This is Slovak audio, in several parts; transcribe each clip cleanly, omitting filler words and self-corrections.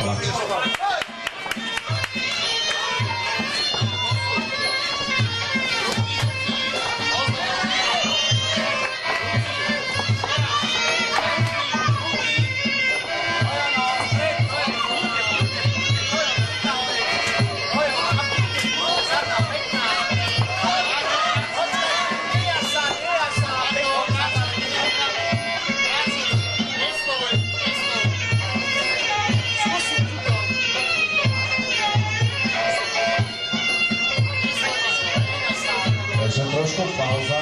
Trošku pauza.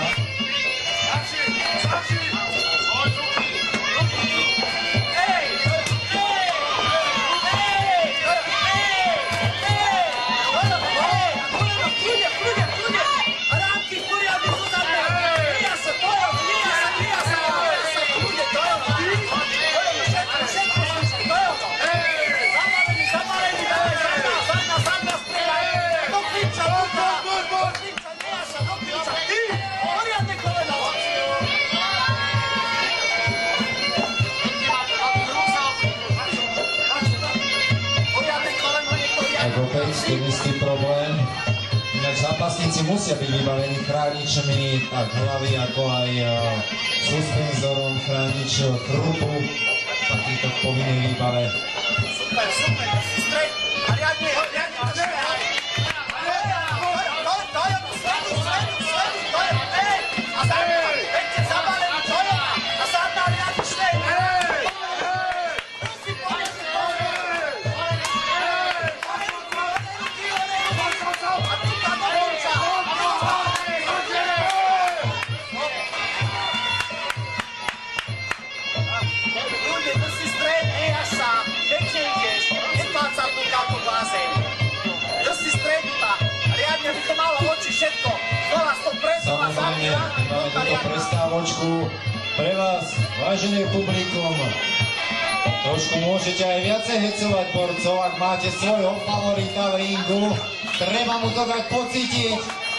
Opäť ten istý problém. Inak zápasníci musia byť vybavení chráničmi tak hlavy, ako aj suspenzorom, chránič chrupu, takýto povinný výbave. Super, super, si stred, a riadne, a pekne zabalený, a zadná riadne štej. Samozrejme, máme túto prestávočku pre vás, vážené publikum. Trošku môžete aj viacej hecovať borcov, ak máte svojho favorita v ringu. Treba mu to dať pocítiť.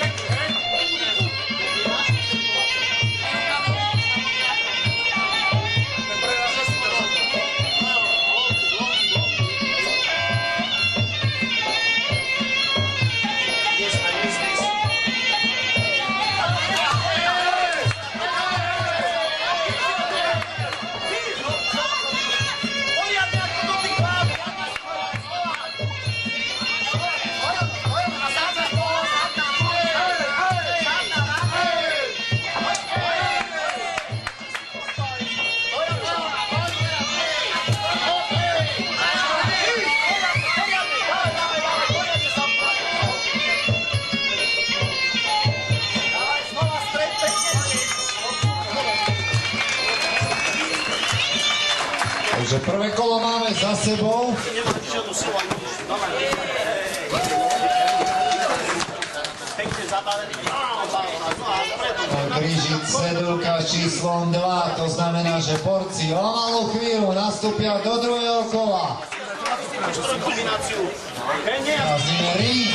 Takže prvé kolo máme za sebou. Krížiť cedulka číslom 2, to znamená, že borci o malú chvíľu nastúpia do druhého kola. Zaznie ring.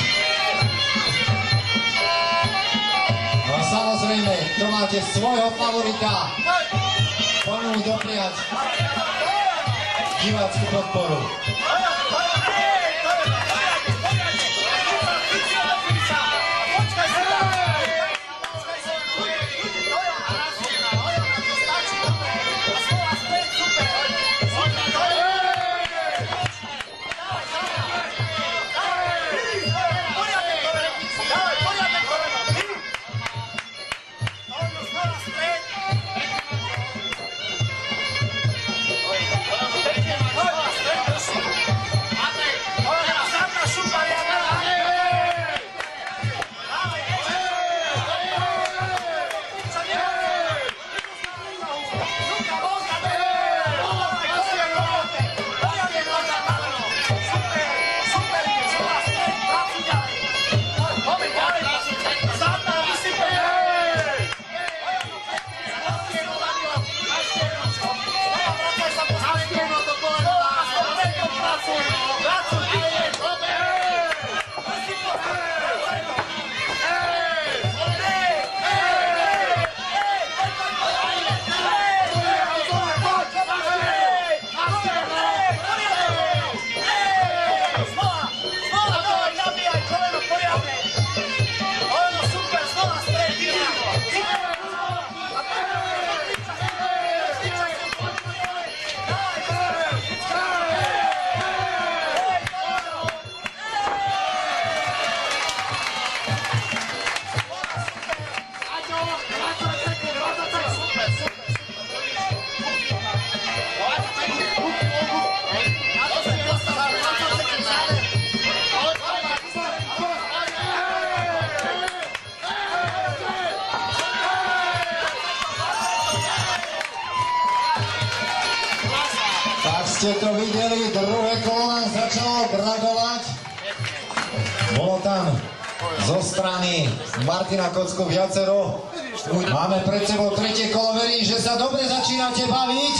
No a samozrejme, to máte svojho favorita. Poďme mu dopriať divácku podporu. ste to videli, druhé kolo nám začalo gradovať. Bolo tam zo strany Martina Kocku viacero. Máme pred sebou tretie kolo, verím, že sa dobre začínate baviť.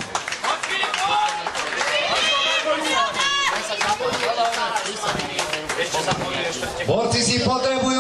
Borci si potrebujú...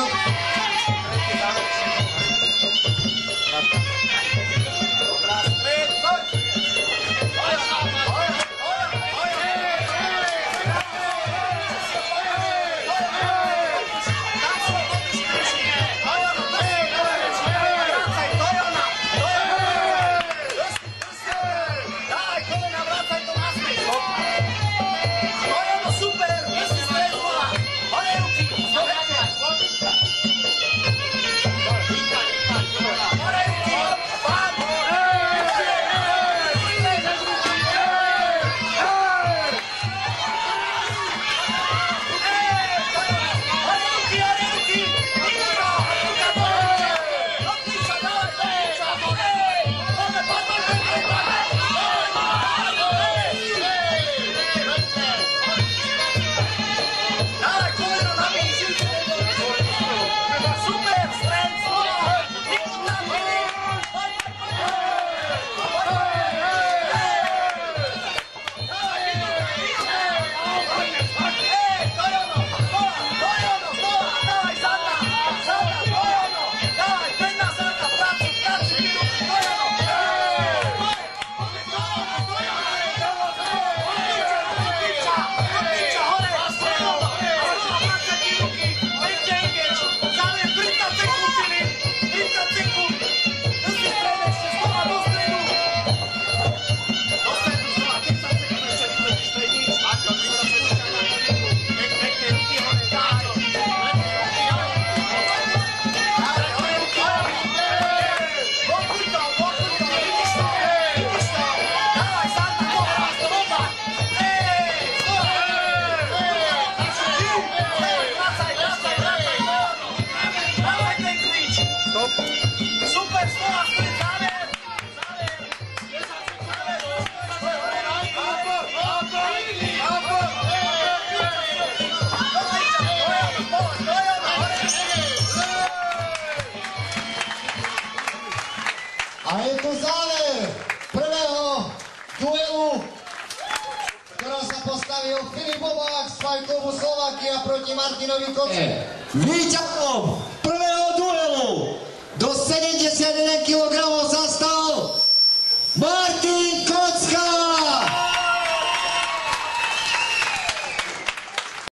A je to záver prvého duelu, v ktorom sa postavil Filip Bobák z Fajklubu Slovakia proti Martinovi Kocku. Víťazom prvého duelu do 71 kg